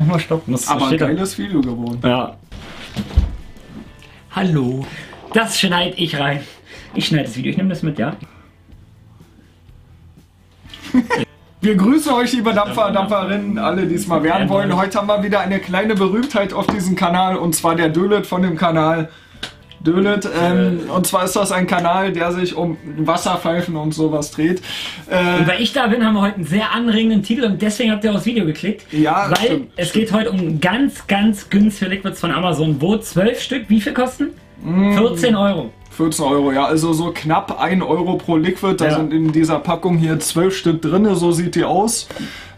Nochmal stopp. Aber ein geiles Video geworden. Ja. Hallo. Das schneide ich rein. Ich schneide das Video, ich nehme das mit, ja? Wir grüßen euch, liebe Dampfer, Dampferinnen, alle, die es mal werden wollen. Heute haben wir wieder eine kleine Berühmtheit auf diesem Kanal, und zwar der Dölet von dem Kanal Dölet. Und zwar ist das ein Kanal, der sich um Wasserpfeifen und sowas dreht. Und weil ich da bin, haben wir heute einen sehr anregenden Titel, und deswegen habt ihr aufs Video geklickt. Ja, weil stimmt, es geht heute um ganz günstige Liquids von Amazon, wo 12 Stück, wie viel kosten? 14 Euro. 14 Euro, ja, also so knapp 1 Euro pro Liquid. Da sind in dieser Packung hier 12 Stück drin, so sieht die aus.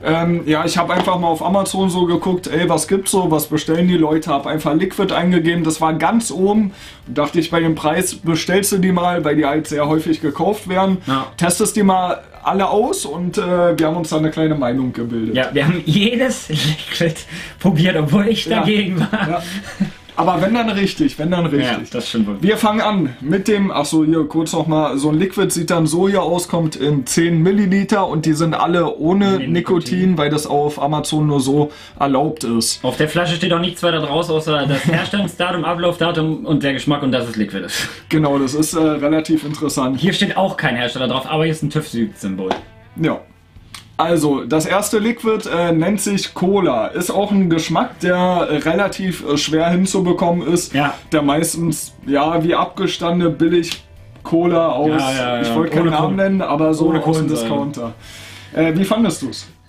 Ja, ich habe einfach mal auf Amazon so geguckt, ey, was gibt's so, was bestellen die Leute, habe einfach Liquid eingegeben, das war ganz oben. Dachte ich, bei dem Preis bestellst du die mal, weil die halt sehr häufig gekauft werden. Ja. Testest die mal alle aus, und wir haben uns da eine kleine Meinung gebildet. Ja, wir haben jedes Liquid probiert, obwohl ich dagegen war. Ja. Aber wenn dann richtig, wenn dann richtig. Ja, das stimmt wohl. Wir fangen an mit dem, achso, hier kurz nochmal, so ein Liquid sieht dann so hier aus, kommt in 10 Milliliter, und die sind alle ohne Nikotin, weil das auf Amazon nur so erlaubt ist. Auf der Flasche steht auch nichts weiter draus, außer das Herstellungsdatum, Ablaufdatum und der Geschmack, und dass es Liquid ist. Genau, das ist relativ interessant. Hier steht auch kein Hersteller drauf, aber hier ist ein TÜV-Symbol. Ja. Also, das erste Liquid nennt sich Cola. Ist auch ein Geschmack, der relativ schwer hinzubekommen ist. Ja. Der meistens, ja, wie abgestandene billig Cola aus, ich wollte keinen Namen nennen, aber so aus dem Discounter. Wie fandest du es?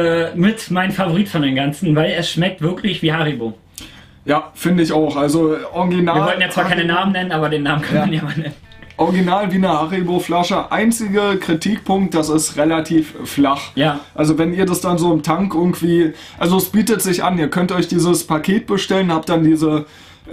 Mit mein Favorit von den ganzen, weil es schmeckt wirklich wie Haribo. Ja, finde ich auch. Also, original. Wir wollten ja zwar keine Namen nennen, aber den Namen kann man ja mal nennen. Original wie eine Haribo-Flasche. Einziger Kritikpunkt, das ist relativ flach. Ja. Also wenn ihr das dann so im Tank irgendwie... Also es bietet sich an, ihr könnt euch dieses Paket bestellen, habt dann diese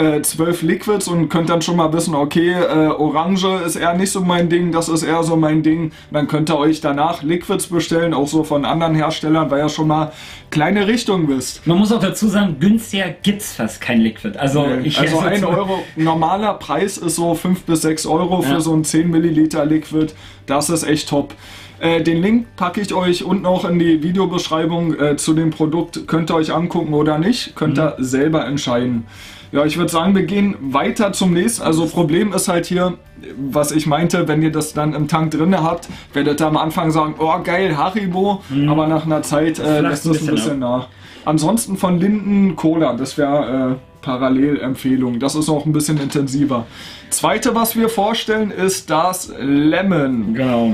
12 Liquids und könnt dann schon mal wissen, okay, Orange ist eher nicht so mein Ding, das ist eher so mein Ding. Dann könnt ihr euch danach Liquids bestellen, auch so von anderen Herstellern, weil ihr schon mal kleine Richtung wisst. Man muss auch dazu sagen, günstiger gibt's fast kein Liquid. Also, also 1 Euro, normaler Preis ist so 5 bis 6 Euro für so ein 10 Milliliter Liquid. Das ist echt top. Den Link packe ich euch unten auch in die Videobeschreibung zu dem Produkt. Könnt ihr euch angucken oder nicht, könnt ihr selber entscheiden. Ja, ich würde sagen, wir gehen weiter zum nächsten. Also Problem ist halt hier, was ich meinte, wenn ihr das dann im Tank drin habt, werdet ihr am Anfang sagen, oh geil, Haribo, aber nach einer Zeit lässt es ein bisschen nach. Ansonsten von Linden Cola, das wäre Parallelempfehlung. Das ist auch ein bisschen intensiver. Zweite, was wir vorstellen, ist das Lemon. Genau.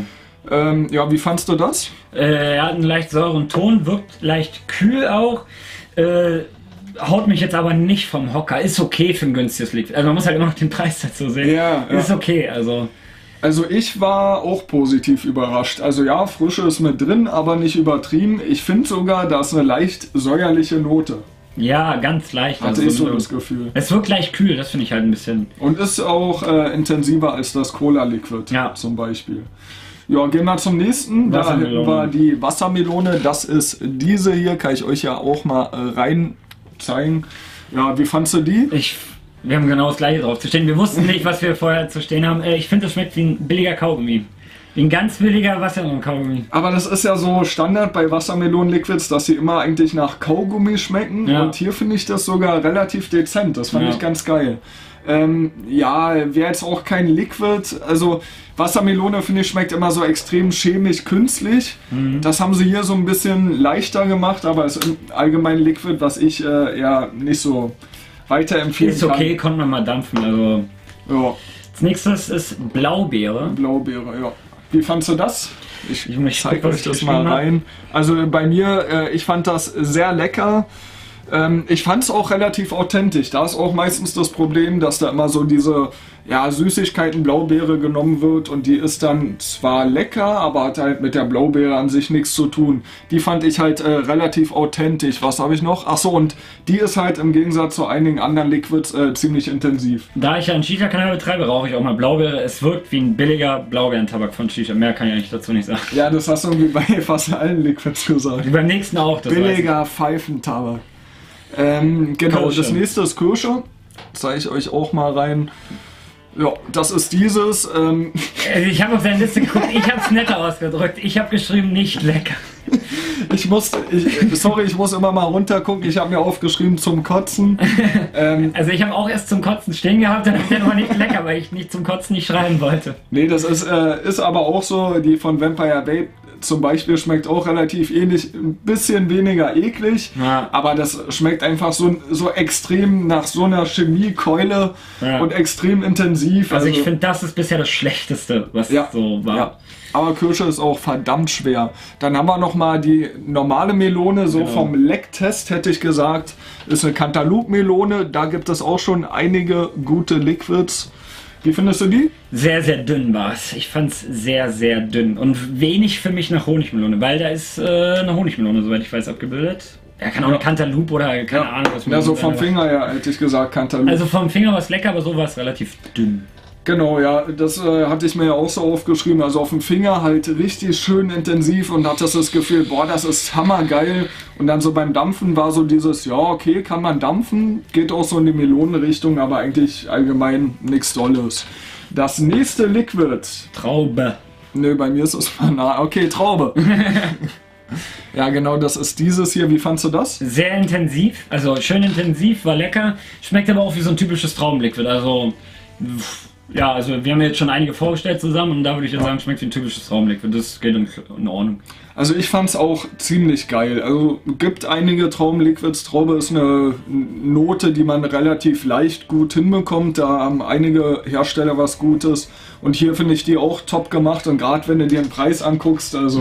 Ja, wie fandst du das? Er hat einen leicht sauren Ton, wirkt leicht kühl auch. Haut mich jetzt aber nicht vom Hocker. Ist okay für ein günstiges Liquid. Also man muss halt immer noch den Preis dazu sehen. Ja, ist okay, also. Also ich war auch positiv überrascht. Also ja, Frische ist mit drin, aber nicht übertrieben. Ich finde sogar, da ist eine leicht säuerliche Note. Ja, ganz leicht. Hatte ich so das Gefühl. Es wirkt leicht kühl, das finde ich halt ein bisschen. Und ist auch intensiver als das Cola-Liquid zum Beispiel. Ja, gehen wir zum nächsten. Da war die Wassermelone. Das ist diese hier. Kann ich euch ja auch mal rein zeigen. Ja, wie fandst du die? Wir haben genau das gleiche drauf zu stehen. Wir wussten nicht, was wir vorher zu stehen haben. Ich finde, das schmeckt wie ein billiger Kaugummi. Wie ein ganz billiger Wassermelon-Kaugummi. Aber das ist ja so Standard bei Wassermelonen-Liquids, dass sie immer eigentlich nach Kaugummi schmecken. Ja. Und hier finde ich das sogar relativ dezent. Das fand ich ganz geil. Ja, wäre jetzt auch kein Liquid. Also Wassermelone, finde ich, schmeckt immer so extrem chemisch, künstlich. Das haben sie hier so ein bisschen leichter gemacht, aber ist im allgemeinen Liquid, was ich eher nicht so weiterempfehlen kann. Ist okay, konnte man mal dampfen. Also. Ja. Als nächstes ist Blaubeere. Blaubeere, ja. Wie fandst du das? Ich zeige euch das mal rein. Also bei mir, ich fand das sehr lecker. Ich fand es auch relativ authentisch. Da ist auch meistens das Problem, dass da immer so diese Süßigkeiten Blaubeere genommen wird, und die ist dann zwar lecker, aber hat halt mit der Blaubeere an sich nichts zu tun. Die fand ich halt relativ authentisch. Was habe ich noch? Achso, und die ist halt im Gegensatz zu einigen anderen Liquids ziemlich intensiv. Da ich ja einen Shisha-Kanal betreibe, rauche ich auch mal Blaubeere. Es wirkt wie ein billiger Blaubeerentabak von Shisha. Mehr kann ich eigentlich dazu nicht sagen. Ja, das hast du irgendwie bei fast allen Liquids gesagt. Wie beim nächsten auch. Das billiger Pfeifentabak. Genau, Kirsche. Das nächste ist Kirsche. Zeige ich euch auch mal rein. Ja, das ist dieses. Ich habe auf seine Liste geguckt, ich habe es netter ausgedrückt. Ich habe geschrieben, nicht lecker. Ich muss immer mal runter gucken. Ich habe mir aufgeschrieben zum Kotzen. Also ich habe auch erst zum Kotzen stehen gehabt, dann ist der aber nicht lecker, weil ich nicht zum Kotzen nicht schreiben wollte. Nee, das ist aber auch so, die von Vampire Vape zum Beispiel schmeckt auch relativ ähnlich, ein bisschen weniger eklig, ja. Aber das schmeckt einfach so extrem nach so einer Chemiekeule, ja. Und extrem intensiv. Also ich finde, das ist bisher das Schlechteste, was ja. So war. Ja. Aber Kirsche ist auch verdammt schwer. Dann haben wir nochmal die normale Melone, so genau. Vom Lecktest hätte ich gesagt, ist eine Cantaloupe-Melone. Da gibt es auch schon einige gute Liquids. Wie findest du die? Sehr, sehr dünn war es. Ich fand es sehr, sehr dünn. Und wenig für mich nach Honigmelone, weil da ist eine Honigmelone, soweit ich weiß, abgebildet. Ja, kann auch eine Cantaloupe oder keine Ahnung was. Ja, so vom Finger her hätte ich gesagt Cantaloupe. Also vom Finger war es lecker, aber so war es relativ dünn. Genau, ja, das hatte ich mir ja auch so aufgeschrieben. Also auf dem Finger halt richtig schön intensiv und hatte das Gefühl, boah, das ist hammergeil. Und dann so beim Dampfen war so dieses, ja, okay, kann man dampfen, geht auch so in die Melonenrichtung, aber eigentlich allgemein nichts Dolles. Das nächste Liquid. Traube. Nö, bei mir ist es Banane. Okay, Traube. Ja, genau, das ist dieses hier. Wie fandst du das? Sehr intensiv, also schön intensiv, war lecker. Schmeckt aber auch wie so ein typisches Traubenliquid, also... Ja, also wir haben jetzt schon einige vorgestellt zusammen und da würde ich jetzt sagen, schmeckt wie ein typisches Traumliquid. Das geht in Ordnung. Also ich fand es auch ziemlich geil. Also gibt einige Traumliquids. Traube ist eine Note, die man relativ leicht gut hinbekommt. Da haben einige Hersteller was Gutes. Und hier finde ich die auch top gemacht. Und gerade wenn du dir den Preis anguckst, also...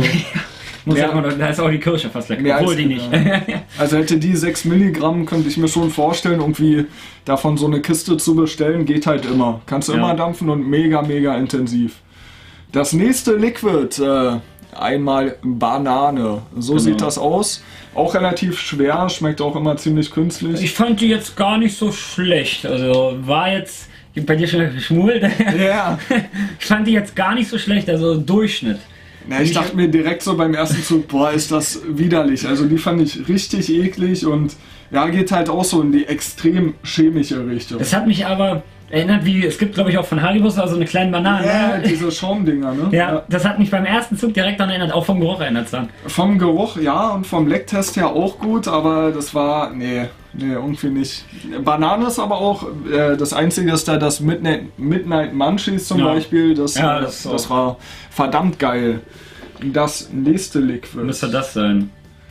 Da ist auch die Kirsche fast lecker, obwohl die nicht. Also hätte die 6 Milligramm, könnte ich mir schon vorstellen, irgendwie davon so eine Kiste zu bestellen, geht halt immer. Kannst du immer dampfen und mega, mega intensiv. Das nächste Liquid, einmal Banane. So sieht das aus. Auch relativ schwer, schmeckt auch immer ziemlich künstlich. Ich fand die jetzt gar nicht so schlecht. Also war jetzt, bei dir schon geschmult. Ja. Ich fand die jetzt gar nicht so schlecht, also Durchschnitt. Na, ich dachte mir direkt so beim ersten Zug, boah, ist das widerlich. Also die fand ich richtig eklig und ja, geht halt auch so in die extrem chemische Richtung. Das hat mich aber erinnert, wie, es gibt glaube ich auch von Haribo so eine kleine Banane. Ja, diese Schaumdinger, ne? Ja, das hat mich beim ersten Zug direkt daran erinnert, auch vom Geruch erinnert es dann. Vom Geruch, ja, und vom Lecktest her auch gut, aber das war, nee, irgendwie nicht. Banane ist aber auch, das Einzige ist da das Midnight Munchies zum Beispiel, das war verdammt geil. Das nächste Liquid. Müsste das sein?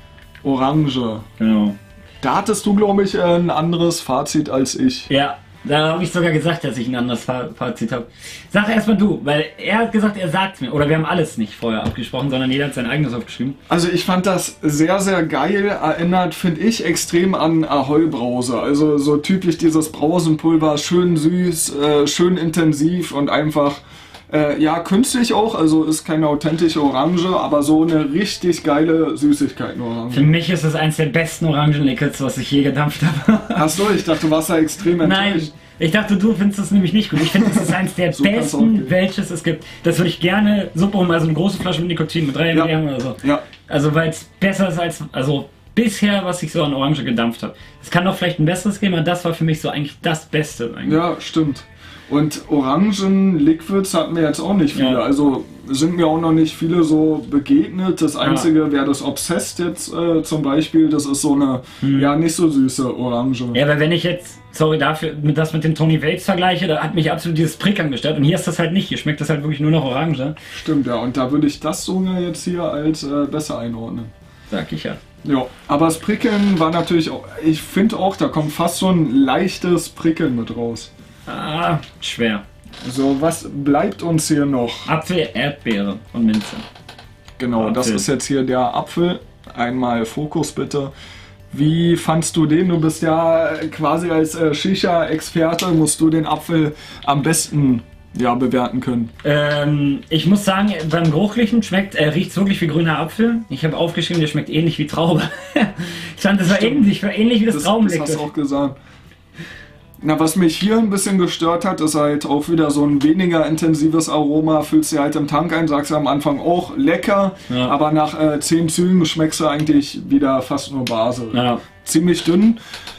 Orange. Genau. Da hattest du, glaube ich, ein anderes Fazit als ich. Ja, da habe ich sogar gesagt, dass ich ein anderes Fazit habe. Sag erstmal du, weil er hat gesagt, er sagt mir. Oder wir haben alles nicht vorher abgesprochen, sondern jeder hat sein eigenes aufgeschrieben. Also ich fand das sehr, sehr geil. Erinnert, finde ich, extrem an Ahoi Brause. Also so typisch dieses Brausenpulver, schön süß, schön intensiv und einfach... ja, künstlich auch, also ist keine authentische Orange, aber so eine richtig geile Süßigkeiten-Orange. Für mich ist es eins der besten Orangenliquids, was ich je gedampft habe. Achso, ich dachte, du warst da extrem enttäuscht. Nein, ich dachte, du findest es nämlich nicht gut. Ich finde, es ist eins der besten, welches es gibt. Das würde ich gerne super um, also eine große Flasche mit Nikotin, mit 3 mg oder so. Ja. Also, weil es besser ist als, also bisher, was ich so an Orange gedampft habe. Es kann doch vielleicht ein besseres geben, aber das war für mich so eigentlich das Beste. Eigentlich. Ja, stimmt. Und Orangen-Liquids hatten wir jetzt auch nicht viele, also sind mir auch noch nicht viele so begegnet. Das einzige wäre das Obsessed jetzt zum Beispiel, das ist so eine, ja, nicht so süße Orange. Ja, aber wenn ich jetzt, sorry dafür, das mit den Tony Vapes vergleiche, da hat mich absolut dieses Prickeln gestört und hier ist das halt nicht, hier schmeckt das halt wirklich nur noch Orange. Stimmt, ja, und da würde ich das sogar jetzt hier als besser einordnen. Sag ich ja. Ja, aber das Prickeln war natürlich auch, ich finde auch, da kommt fast so ein leichtes Prickeln mit raus. Ah, schwer. So, was bleibt uns hier noch? Apfel, Erdbeere und Minze. Genau, Apfel. Das ist jetzt hier der Apfel. Einmal Fokus bitte. Wie fandst du den? Du bist ja quasi als Shisha-Experte, musst du den Apfel am besten bewerten können. Ich muss sagen, beim Geruchlichen riecht es wirklich wie grüner Apfel. Ich habe aufgeschrieben, der schmeckt ähnlich wie Traube. Ich fand, das war ähnlich wie das Traubenliquid. Das hast du auch gesagt. Na, was mich hier ein bisschen gestört hat, ist halt auch wieder so ein weniger intensives Aroma. Füllst du halt im Tank ein, sagst du am Anfang auch lecker, aber nach 10 Zügen schmeckst du eigentlich wieder fast nur Base. Ja. Ziemlich dünn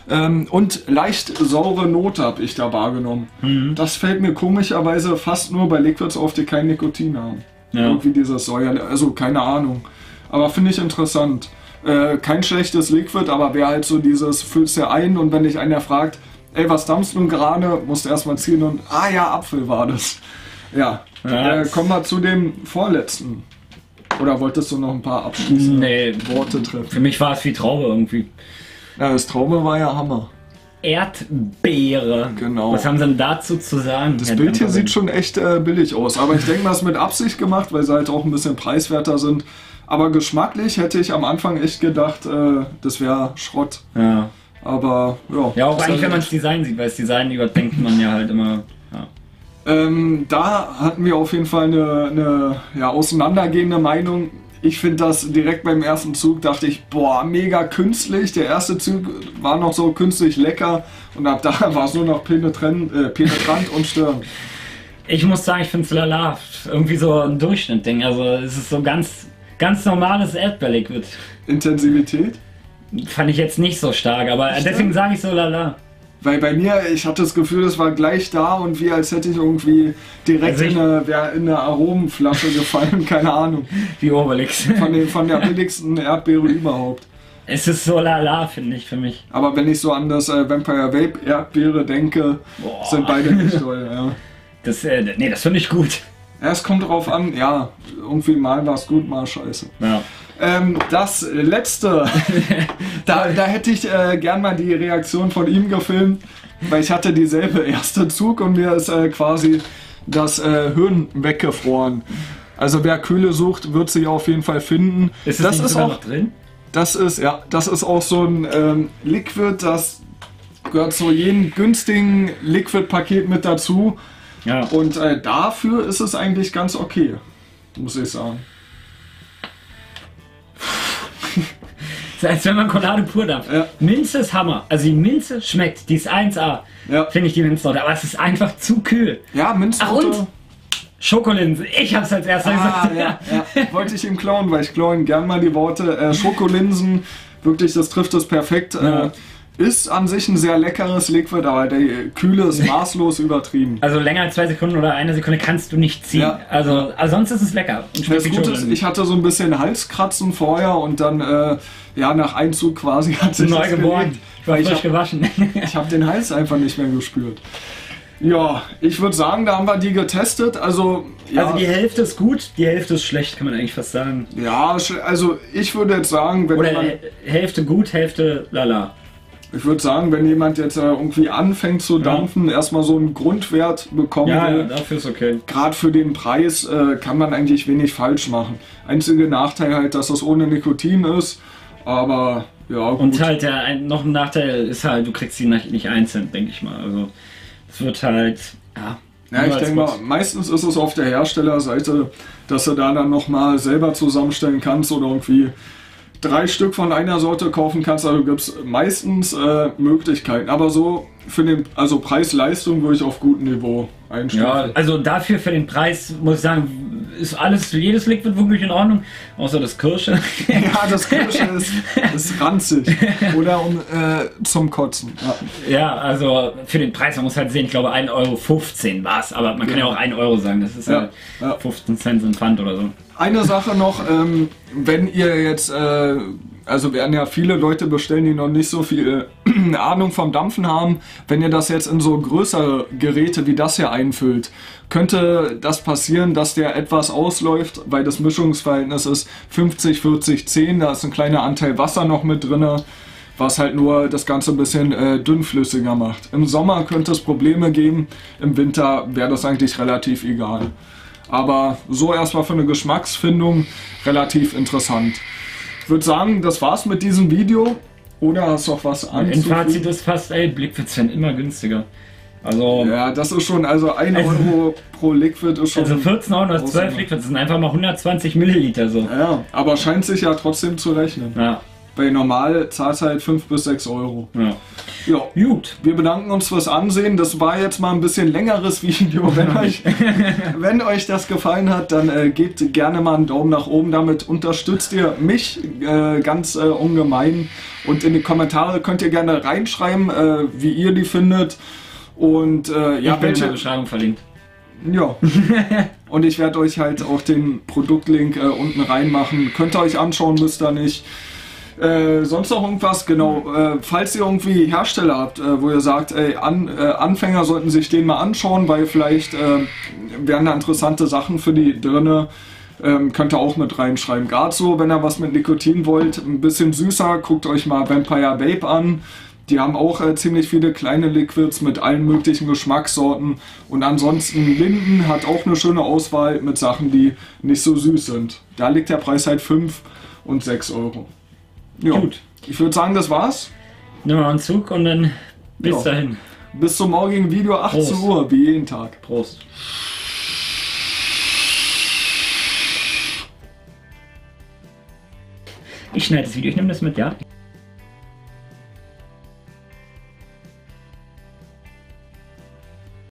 und leicht saure Note habe ich da wahrgenommen. Das fällt mir komischerweise fast nur bei Liquids auf, die kein Nikotin haben. Ja. Irgendwie dieses Säuerliche, also keine Ahnung. Aber finde ich interessant. Kein schlechtes Liquid, aber wäre halt so dieses, füllst du ein und wenn dich einer fragt, ey, was dampfst du nun gerade, musst du erstmal ziehen und, ah ja, Apfel war das. Ja, kommen wir zu dem vorletzten. Oder wolltest du noch ein paar abschließende Worte treffen? Für mich war es wie Traube irgendwie. Ja, das Traube war ja Hammer. Erdbeere. Genau. Was haben sie denn dazu zu sagen? Das Bild hier sieht schon echt billig aus, aber ich denke, das ist mit Absicht gemacht, weil sie halt auch ein bisschen preiswerter sind. Aber geschmacklich hätte ich am Anfang echt gedacht, das wäre Schrott. Ja. Aber ja. Ja, auch eigentlich, wenn man das Design sieht, weil das Design überdenkt man ja halt immer. Ja. Da hatten wir auf jeden Fall eine auseinandergehende Meinung. Ich finde das direkt beim ersten Zug, dachte ich, boah, mega künstlich. Der erste Zug war noch so künstlich lecker und ab da war es nur noch penetrant und störend. Ich muss sagen, ich finde es lala. Irgendwie so ein Durchschnittding. Also es ist so ganz normales Erdbeerliquid. Intensivität? Fand ich jetzt nicht so stark, aber deswegen sage ich so lala. Weil bei mir, ich hatte das Gefühl, es war gleich da und wie als hätte ich irgendwie direkt in eine Aromenflasche gefallen, keine Ahnung. Wie Obelix. Von der billigsten Erdbeere überhaupt. Es ist so lala, finde ich, für mich. Aber wenn ich so an das Vampire Vape Erdbeere denke, sind beide nicht toll. Ja. Das finde ich gut. Ja, es kommt drauf an, ja, irgendwie mal war es gut, mal scheiße. Ja. Das letzte, da hätte ich gern mal die Reaktion von ihm gefilmt, weil ich hatte dieselbe erste Zug und mir ist quasi das Hirn weggefroren. Also wer Kühle sucht, wird sie auf jeden Fall finden. Ist das ist auch noch drin? Das ist auch so ein Liquid, das gehört zu jedem günstigen Liquid-Paket mit dazu. Ja. Und dafür ist es eigentlich ganz okay, muss ich sagen. Als wenn man Colade pur dampft. Ja. Minze ist Hammer. Also die Minze schmeckt, die ist 1A. Ja. Finde ich die Minznote. Aber es ist einfach zu kühl. Ja, Minznote. Ach und? Schokolinsen. Ich hab's als erster gesagt. Ja. Wollte ich ihm klauen, weil ich klaue ihm gern mal die Worte. Schokolinsen, wirklich, das trifft es perfekt. Ja. Ist an sich ein sehr leckeres Liquid, aber der Kühle ist maßlos übertrieben. Also länger als 2 Sekunden oder 1 Sekunde kannst du nicht ziehen. Ja. Also sonst ist es lecker. Und das Gute ist, ich hatte so ein bisschen Halskratzen vorher und dann nach Einzug quasi hat sich neu geboren. Ich war frisch gewaschen. Ich habe den Hals einfach nicht mehr gespürt. Ja, ich würde sagen, da haben wir die getestet. Also die Hälfte ist gut, die Hälfte ist schlecht, kann man eigentlich fast sagen. Ja, also ich würde jetzt sagen, wenn man Hälfte gut, Hälfte lala. Ich würde sagen, wenn jemand jetzt irgendwie anfängt zu dampfen, erstmal so einen Grundwert bekommen will. Ja, dafür ist okay. Gerade für den Preis kann man eigentlich wenig falsch machen. Einziger Nachteil halt, dass das ohne Nikotin ist, aber ja gut. Und halt noch ein Nachteil ist halt, du kriegst die nicht einzeln, denke ich mal. Also es wird halt, ja, ich denke mal, meistens ist es auf der Herstellerseite, dass du da dann nochmal selber zusammenstellen kannst oder irgendwie 3 Stück von einer Sorte kaufen kannst, also gibt es meistens Möglichkeiten. Aber so für den Preis-Leistung würde ich auf gutem Niveau einstellen. Ja, also dafür für den Preis muss ich sagen, ist jedes Liquid wirklich in Ordnung, außer das Kirsche. Ja, das Kirsche ist ranzig. Oder zum Kotzen. Ja, also für den Preis, man muss halt sehen, ich glaube 1,15 Euro war es, aber man kann ja auch 1 Euro sagen, das ist halt 15 Cent im Pfand oder so. Eine Sache noch, wenn ihr jetzt, werden ja viele Leute bestellen, die noch nicht so viel Ahnung vom Dampfen haben, wenn ihr das jetzt in so größere Geräte wie das hier einfüllt, könnte das passieren, dass der etwas ausläuft, weil das Mischungsverhältnis ist 50, 40, 10, da ist ein kleiner Anteil Wasser noch mit drin, was halt nur das Ganze ein bisschen dünnflüssiger macht. Im Sommer könnte es Probleme geben, im Winter wäre das eigentlich relativ egal. Aber so erstmal für eine Geschmacksfindung relativ interessant. Ich würde sagen, das war's mit diesem Video. Oder hast du noch was anzufügen? Im Fazit ist fast, Liquids werden immer günstiger. Also ja, das ist schon, 1 Euro pro Liquid ist schon... Also 14 Euro als 12 Liquids sind einfach mal 120 Milliliter so. Ja, aber scheint sich ja trotzdem zu rechnen. Ja. Bei normal zahlt es halt 5 bis 6 Euro. Ja. Gut. Wir bedanken uns fürs Ansehen. Das war jetzt mal ein bisschen längeres Video. Wenn euch das gefallen hat, dann gebt gerne mal einen Daumen nach oben. Damit unterstützt ihr mich ganz ungemein. Und in die Kommentare könnt ihr gerne reinschreiben, wie ihr die findet. Und ich bin in der Beschreibung verlinkt. Ja. Und ich werde euch halt auch den Produktlink unten reinmachen. Könnt ihr euch anschauen, müsst ihr nicht. Sonst noch irgendwas? Genau, falls ihr irgendwie Hersteller habt, wo ihr sagt, ey, Anfänger sollten sich den mal anschauen, weil vielleicht wären da interessante Sachen für die drinne. Könnt ihr auch mit reinschreiben. Gerade so, wenn ihr was mit Nikotin wollt, ein bisschen süßer, guckt euch mal Vampire Vape an. Die haben auch ziemlich viele kleine Liquids mit allen möglichen Geschmackssorten. Und ansonsten Linden hat auch eine schöne Auswahl mit Sachen, die nicht so süß sind. Da liegt der Preis halt 5 und 6 Euro. Ja. Gut. Ich würde sagen, das war's. Nimm mal einen Zug und dann bis dahin. Bis zum morgigen Video, 18 Uhr, wie jeden Tag. Prost. Ich schneide das Video, ich nehme das mit, ja?